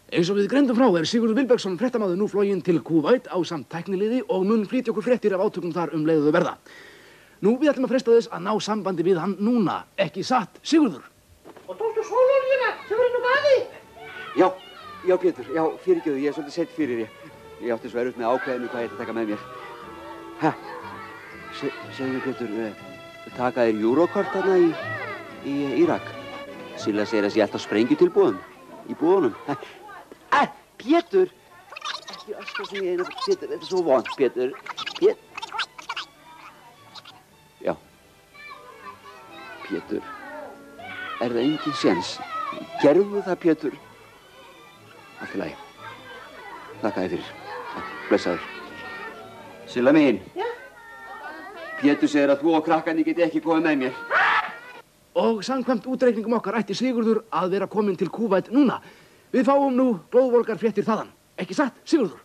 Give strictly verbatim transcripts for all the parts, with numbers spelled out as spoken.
Eins og við greindum frá er Sigurður Vilbergsson fréttamaður nú floginn til Kúveit ásamt tækniliði og mun flytja okkur fréttir af átökum þar um leið þau verða. Nú við ætlum að freista þess að ná sambandi við hann núna, ekki satt, Sigurður? Og tókstu sólolíuna sem var inn á baði? Já, já Pétur, já, fyrirgefðu, ég er svolítið seitt fyrir ég. Ég átti svo erfitt með ákveðinu hvað ég ætti að taka með mér. Hæ, Se, segðu Pétur, uh, taka þér Eurokort þarna í, í Írak? Silla segir að sé alltaf sprengjutilbúðum í búðunum. Æ, Pétur! Ekki öskra sem ég eina, Pétur, þetta er svo vont, Pétur. Pétur. Já. Pétur. Er það engin séns? Gerðu það, Pétur. Allt í lagi. Þakka þér fyrir. Blessaður. Silla mín. Já? Pétur segir að þú og krakkarnir geti ekki komið með mér. Og samkvæmt útreikningum okkar ætti Sigurður að vera kominn til Kúveit núna. Við fáum nú glóðvolgar fréttir þaðan. Ekki satt, Sigurður?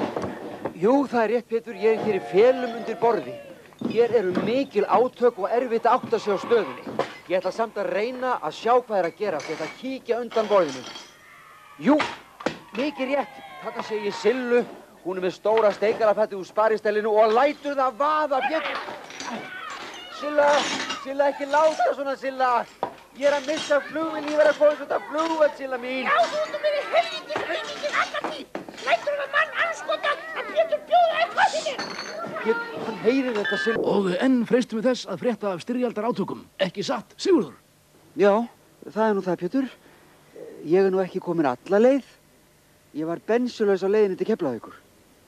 Jú, það er rétt, Pétur. Ég er hér í felum undir borði. Hér eru mikil átök og erfitt að átta sig á stöðunni. Ég ætla samt að reyna að sjá hvað er að gera. Ég ætla að kíkja undan borðinu. Jú, mikið rétt. Þarna sé ég Sillu. Hún er með stóra steikarafætti úr sparistellinu og lætur það vaða, Pétur. Silla, Silla, ekki láta svona, Silla. Ég er að missa flugvél, ég verð að komast út af flugvél, Silla mín. Já, þú ert með helvítis helvítis alltaf því. Lætur það mann anskotan að Pétur bjóða eitthvað þínir. Pétur, hann heyrir þetta, Silla. Og enn freistum við þess að frétta af styrjaldar átökum. Ekki satt, Sigurður? Já, það er nú það, Pétur. Ég er nú ekki komin alla leið. Ég var bensulaus á leiðinni til Keflavíkur.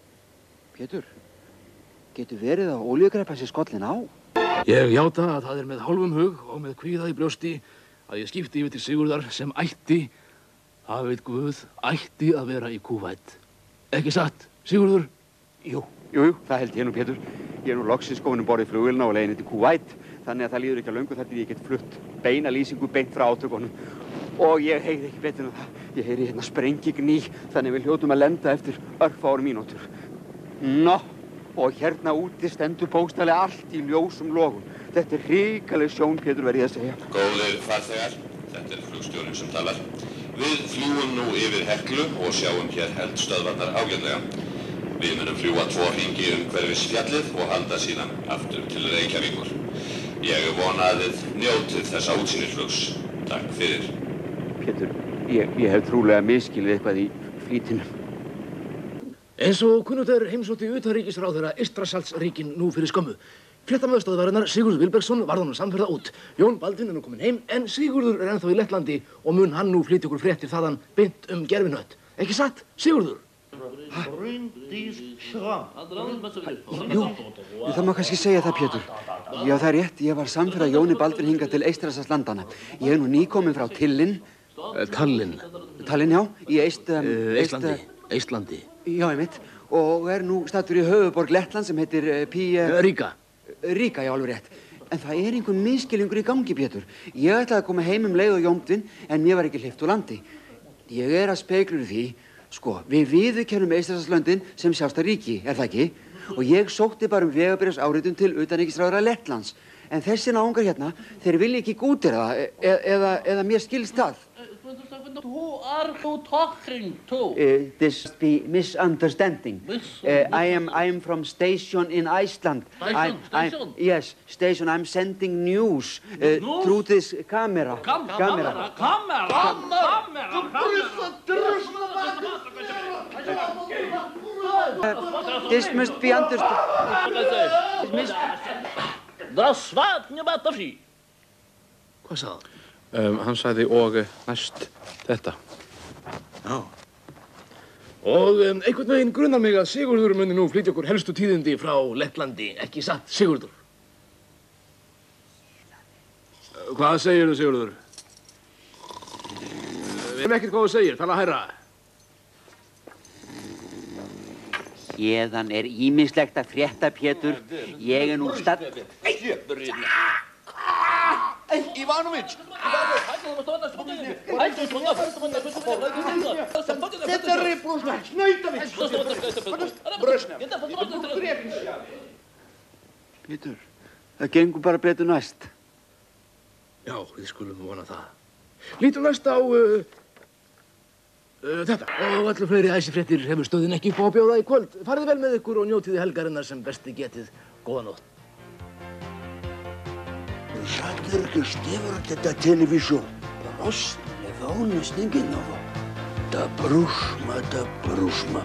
Pétur, getur verið að olíukreppa sér skollin á? Ég játa að það er með hálfum hug og með kvíða í brjósti að ég skipti yfir til Sigurðar sem ætti, það veit Guð, ætti að vera í Kúveit. Ekki satt, Sigurður? Jú, jú, jú, það held ég nú, Pétur. Ég er nú loksins komin um borð í flugvélina og leiðinni til Kúveit, þannig að það líður ekki að löngu þar til ég get flutt beina lýsingu beint frá átökunum. Og ég heyri ekki betur en það. Ég heyri hérna sprengigný, þannig við hljótum að lenda eftir örfáar mínútur. Nó. Og hérna úti stendur bókstaflega allt í ljósum logum. Þetta er hrikaleg sjón, Pétur, verð ég að segja. Góðir farþegar, þetta er flugstjórinn sem talar. Við fljúum nú yfir Heklu og sjáum hér eldstöðvarnar ágætlega. Við munum fljúa tvo hringi umhverfis fjallið og halda síðan aftur til Reykjavíkur. Ég vona að þið njótið þessa útsýnisflugs. Takk fyrir. Pétur, ég, ég hef trúlega miskilið eitthvað í flýtinum. Eins og kunnugt er heimsótti utanríkisráðherra Eystrasaltsríkin nú fyrir skömmu. Fréttamaðurstöðvarinnar Sigurður Vilbergsson varð honum samferða út. Jón Baldvin er nú kominn heim, en Sigurður er ennþá í Lettlandi og mun hann nú flytja okkur fréttir þaðan beint um gerfinött. Ekki satt, Sigurður? Jú, það má kannski segja það, Pétur. Já, það er rétt, ég var samferða Jóni Baldvin hingað til Eystrasaltslandana. Ég er nú nýkominn frá Tillinn. Uh, Tallinn. Tallinn, já, í Eist... Um, uh, Eistlandi. Eistlandi. Já, einmitt. Og er nú staddur í höfuðborg Lettland sem heitir uh, Pí... Uh, Ríka. Ríka, já, alveg rétt. En það er einhver miskilningur í gangi, Pétur. Ég ætlaði að koma heim um leið og Jómdvin, en mér var ekki hleypt úr landi. Ég er að speglur því, sko, við viðurkennum Eystrasaltslöndin sem sjálfstætt ríki, er það ekki? Og ég sótti bara um vegabréfsáritun til utanríkisráðherra Lettlands. En þessi náungar hérna, þeir vilja ekki gútera það, e eða, eða mér skilst það. Who are you talking to? Uh, this must be misunderstanding. Miss Uh, I am I am from station in Iceland. Station, I'm, station? I'm, yes, station. I'm sending news, uh, News? through this camera. Kam camera. Kamera! Kamera! Uh, this must be understood. This Das svaret nie bata frí. Hvað sagði hann? Um, hann sagði og næst þetta. Já. Og um, einhvern veginn grunar mig að Sigurður muni nú flytja okkur helstu tíðindi frá Lettlandi, ekki satt, Sigurður? Hvað segirðu, Sigurður? Við erum ekkert hvað þú segir, tala hærra. Héðan er ýmislegt að frétta, Pétur. Ég er nú stadd... Ivanović! Þetta er reyflósnætt, Snautavić! Pétur, það gengur bara betur næst. Já, við skulum vona það. Lítum næst á... Uh, Uh, þetta og allir fleiri æsifréttir hefur stöðin ekki upp á að bjóða í kvöld. Farið vel með ykkur og njótiði helgarinnar sem besti getið. Góða nótt. Шатырка стеверт это телевизор. Рост левоуна снегинова. Да брушма, да брушма.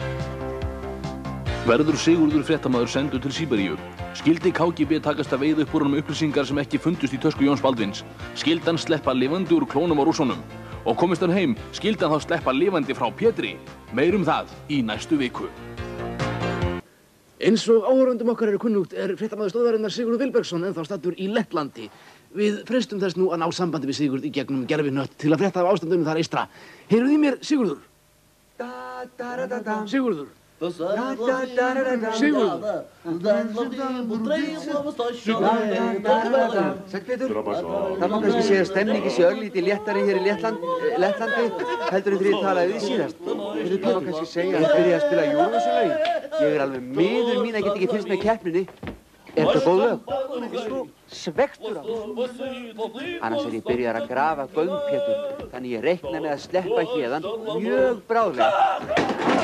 Verður Sigurður fréttamaður sendur til Síberíu. Skildi K G B takast að veiða upp úr honum upplýsingar sem ekki fundust í tösku Jóns Baldvins. Skildi hann sleppa lifandi úr klónum á rússunum. Og komist hann heim, skildi hann þá sleppa lifandi frá Pétri. Meirum það í næstu viku. Eins og áhorfendum okkar eru kunnugt er fréttamaður stöðvarinnar Sigurður Vilbergsson ennþá staddur í Lettlandi. Við freistum þess nú að ná sambandi við Sigurð í gegnum gerfinött til að frétta af ástandinu þar eystra. Heyrðu í mér, Sigurður? Sigurður? Sigurður? Sæll Pétur, það má kannski segja að stemningi sé örlítið léttari hér í Lettland, Lettlandi heldur en þegar ég talaði við síðast. Það má kannski segja að ég byrjaði að spila Eurovision-lögin. Ég er alveg miður mín að geta ekki fylgst með keppninni. Er þetta góð lög? Svektur á þessu. Annars er ég byrjaður að grafa göng, Pétur, þannig ég reikna með að sleppa héðan mjög bráðlega.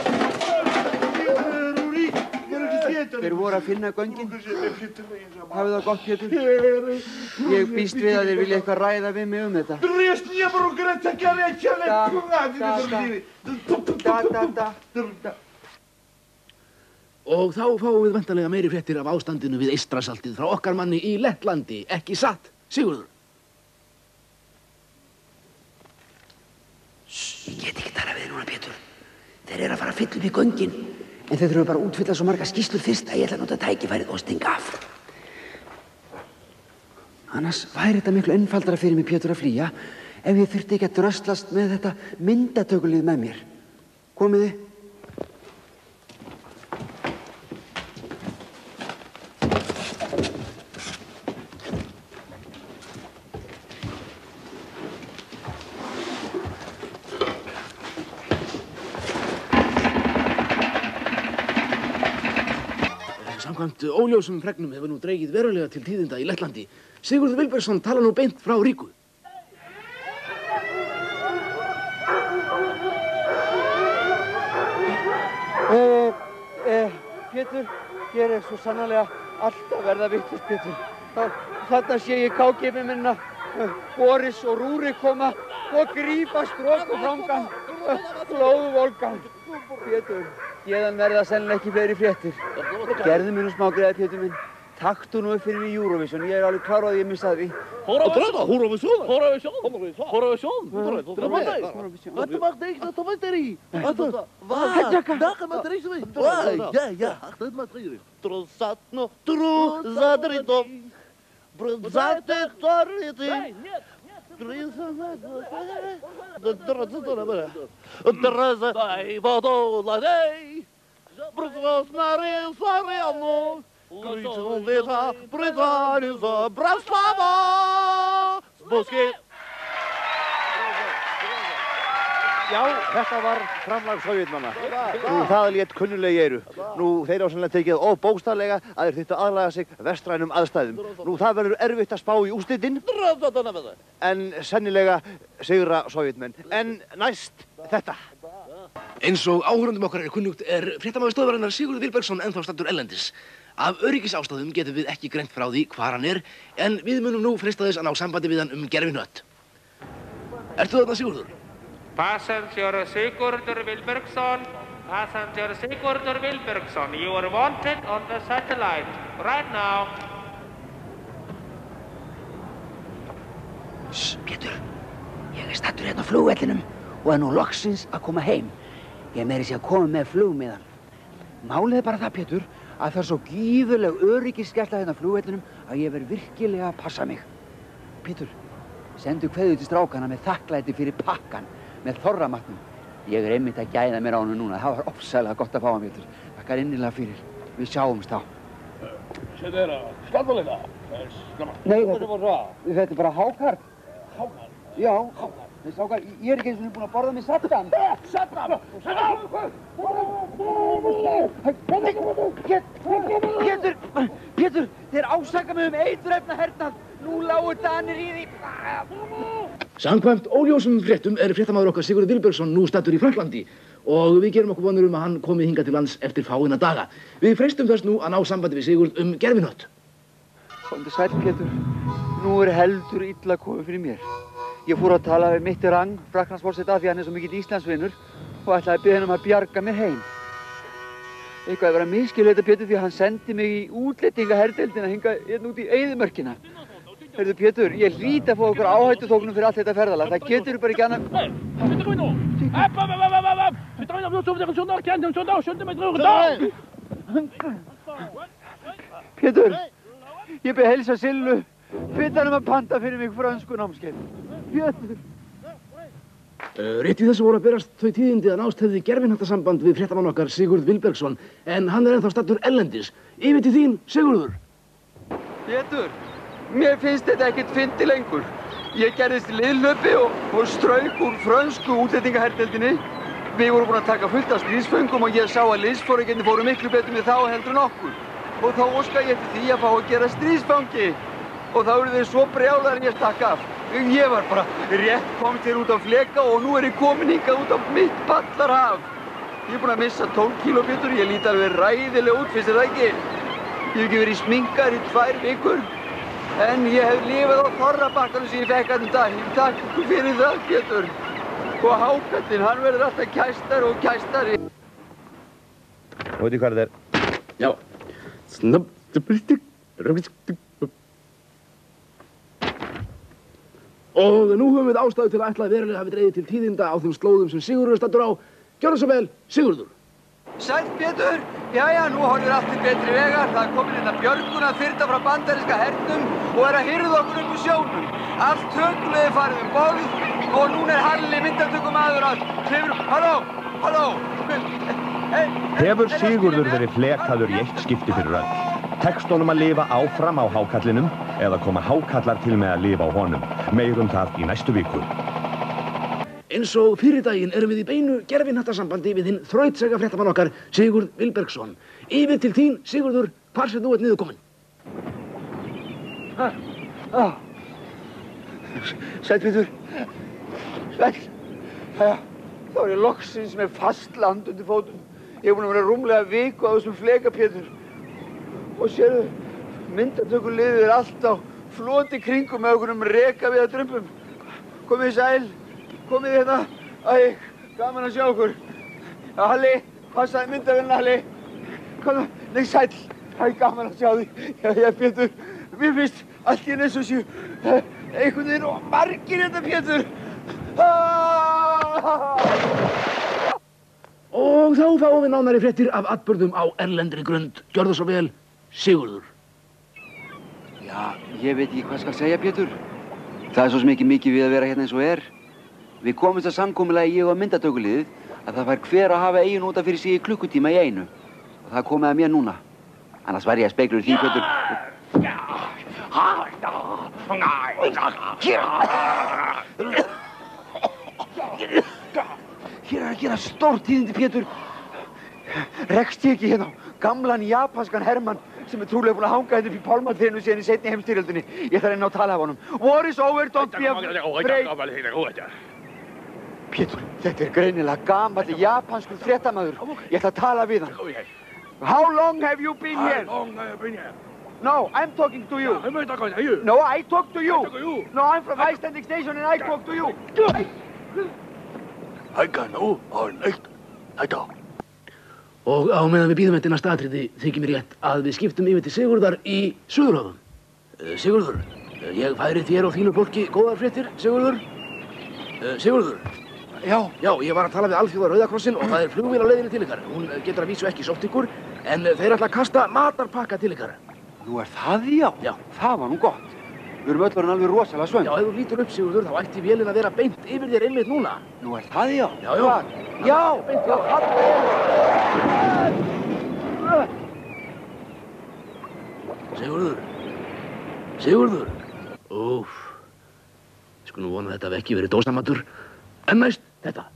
Þeir voru að finna göngin. Hafið það gott, Pétur. Ég býst við að þeir vilja eitthvað ræða við mig um þetta. Da, da, da, da. Og þá fáum við væntanlega meiri fréttir af ástandinu við Eystrasaltið frá okkar manni í Lettlandi, ekki satt, Sigurður? Ég get ekki talað við þér núna, Pétur. Þeir eru að fara að fylla upp í göngin. En þeir þurfa bara að útfylla svo margar skýrslur fyrst að ég ætla að nota tækifærið og stinga af. Annars væri þetta miklu einfaldara fyrir mig, Pétur, að flýja ef ég þurfti ekki að dröslast með þetta myndatökulið með mér. Komiði. Samkvæmt óljósum fregnum hefur nú dregið verulega til tíðinda í Lettlandi. Sigurður Vilbergsson talar nú beint frá Ríku. Uh, uh, Pétur, hér er svo sannarlega allt að verða vitlaust, Pétur. Þarna sé ég K G B-mennina, uh, Boris og Rúrik koma og grípa Strok og Frangan, uh, Flóðvolgan. Pétur, héðan verða sennilega ekki fleiri fréttir. Gerðu mér nú smá greiða, Pétur minn. Taktu nú upp fyrir mig í Eurovision, ég er alveg klár á því ég missaði því. Eurovision? Eurovision? Eurovision? Eurovision? Eurovision? Wat mag ik dat op het Wat? Dag met er is weer. Ja, ja, achter het materiaal. Trosatno, trozadrito. Brozate torriti. Dai vodola dei. Brozos nare sariamo. Кричалися Британію за Браслава! Спуски! Já, þetta var framlag Sovétmanna. Nú, það lét kunnulegi eru. Nú, þeir á sannlega tekið of bókstaflega að þeir þyrftu aðlaga sig vestrænum aðstæðum. Nú, það verður erfitt að spá í úrslitin. En sennilega sigra Sovétmenn. En næst þetta. Eins og áhorfendum okkar er kunnugt er fréttamaður stöðvarinnar Sigurður Vilbergsson ennþá staddur erlendis. Af öryggisástæðum getum við ekki greint frá því hvar hann er, en við munum nú freista þess að ná sambandi við hann um gerfinött. Ertu þarna, Sigurður? Passenger Sigurður Vilbergsson, Passenger Sigurður Vilbergsson, you are wanted on the satellite right now. Sss, Pétur, ég er staddur hérna á flugvellinum og er nú loksins að koma heim. Ég er meira sér að koma með flugmiðan. Málið er bara það, Pétur, að það er svo gífurleg öryggisgæsla hérna á flugvellinum að ég verð virkilega að passa mig. Pétur, sendu kveðju til strákana með þakklæti fyrir pakkan með þorramatnum. Ég er einmitt að gæða mér á honum núna. Það var ofsalega gott að fá hann, Pétur. Þakkar innilega fyrir. Við sjáumst þá. Þetta er skallvalega. Nei, þetta, þetta er bara hákarl. Hákarl? Já, hákarl. Strákar, ég er ekki eins og búinn að borða með Saddam. Saddam! Pétur! Pétur! Þeir ásaka mig um eiturefnahernað. Nú lágu Danir í því. Samkvæmt óljósum fréttum er fréttamaður okkar Sigurður Vilbergsson nú staddur í Frakklandi og við gerum okkur vonur um að hann komi hingað til lands eftir fáeina daga. Við freistum þess nú að ná sambandi við Sigurð um gerfinött. Komdu sæll, Pétur. Nú er heldur illa komið fyrir mér. Ég fór að tala við Mitterrand, Frakklandsforseta, því hann er svo mikill Íslandsvinur og ætlaði að biðja hann um að bjarga mér heim. Eitthvað er verið að misskilja þetta, Pétur, því að hann sendi mig í útlendingaherdeildina hingað hérna út í eyðimörkina. Heyrðu, Pétur, ég hlýt að fá okkur áhættuþóknun fyrir allt þetta ferðalag. Það getur bara ekki annað... Pétur, ég beð heilsa Sillu. Biddu hann um að panta fyrir mig frönsku námskeið. Pétur. Uh, rétt í þessu voru að berast þau tíðindi að nást hefði gerfinhattasamband við fréttamann okkar Sigurð Vilbergsson, en hann er ennþá staddur ellendis. Yfir til þín, Sigurður. Pétur, mér finnst þetta ekkert fyndi lengur. Ég gerðist liðhlaupi og, og strauk úr frönsku útlendingaherdeildinni. Við vorum búin að taka fullt af stríðsföngum og ég sá að liðsforingjarnir fóru miklu betur með þá heldur en okkur. Og þá óskaði ég eftir því að fá að gera stríðsfangi. Og þá eru þeir svo brjálaðir en ég stakk af. Ég var bara rétt kominn hér út á fleka og nú er ég komin hingað út á mitt ballarhaf. Ég er búinn að missa tólf kíló, Pétur, ég lít alveg ræðilega út, finnst þér það ekki? Ég hef ekki verið sminkar í tvær vikur, en ég hef lifað á þorrabakkanum sem ég fekk hann um dag. Ég takk ykkur fyrir það, Pétur. Og hákarlinn, hann verður alltaf kæstar og kæstari. Og veitir hvað þetta er? Já. Snabb, og nú höfum við ástæðu til að ætla að verulega hafi dreigið til tíðinda á þeim slóðum sem Sigurður er staddur á. Gjörðu svo vel, Sigurður. Sæll, Pétur. Jæja, nú horfir allt til betri vegar. Það er komin inn að björgunarþyrla frá bandaríska hernum og er að hirða okkur upp úr sjónum. Allt tökulegði farið um borð og núna er Halli myndatökumaður að klifur... Halló, halló. Hefur Sigurður verið flekaður í eitt skipti fyrir öll? Tekst honum að lifa áfram á hákallinum eða koma hákallar til með að lifa á honum? Meirum það í næstu viku. Eins og fyrir daginn erum við í beinu gerfinhattasambandi við hinn þrautseigja fréttamann okkar Sigurð Vilbergsson. Yfir til þín, Sigurður, hvar sem þú ert niður komin? Ah, ah. Sæll, Pétur. Sæll. Jæja, þá er ég loksins með fast land undir fótum. Ég er búinn að vera rúmlega viku á þessum fleka, Pétur. Og sérðu, myndatökuliðið er allt á floti kringum með okkur um reka við að drumbum. Komið sæl, komið hérna. Æ, gaman að sjá okkur. Halli, passaði myndavélina, Halli. Komðu, nei sæl. Æ, gaman að sjá því. Já, já, Pétur, mér finnst allt í eins og séu einhvern veginn og margir þetta, Pétur. Og þá fáum við nánari fréttir af atburðum á erlendri grund. Gjörðu svo vel, Sigurður. Já, ég veit ekki hvað skal segja, Pétur. Það er svo sem ekki mikið við að vera hérna eins og er. Við komumst að samkomulagi ég og myndatökuliðið að það fær hver að hafa eigin útaf fyrir sig í klukkutíma í einu. Og það komið að mér núna. Annars var ég að speikla úr því, Pétur. Hér er að gera stórt tíðindi, Pétur. Rekst ég ekki hérna á gamlan japanskan hermann sem er trúlega búinn að hanga hérna upp í pálmatrénu síðan í seinni heimsstyrjöldinni. Ég þarf einn á að tala af honum. War is over, don't be afraid. Pétur, þetta er greinilega gamall japanskur fréttamaður. Ég ætla að tala við hann. How long have you been here? How long have you been here? No, I'm talking to you. I'm talking to you. No, I talk to you. I talk to you. No, I'm from Icelandic Station and I talk to you. I can know all night. Þetta. Og á meðan við bíðum eftir næsta atriði þykir mér rétt að við skiptum yfir til Sigurðar í Suðurhöfum. Uh, Sigurður, uh, ég færi þér og þínu fólki góðar fréttir, Sigurður. Uh, Sigurður. Já. Já, ég var að tala við Alþjóða Rauðakrossin og það er flugvél á leiðinni til ykkar. Hún getur að vísu ekki sótt ykkur, en þeir ætla að kasta matarpakka til ykkar. Nú er það já? Já. Það var nú gott. Við erum öll orðin alveg rosalega svöng. Já, ef þú lítur upp, Sigurður, þá ætti vélin að vera beint yfir þér einmitt núna. Nú er það já? Já, já. Já, beint já. Sigurður. Sigurður. Úff. Ég sko nú vona að þetta hafi ekki verið dósamatur. En næst þetta.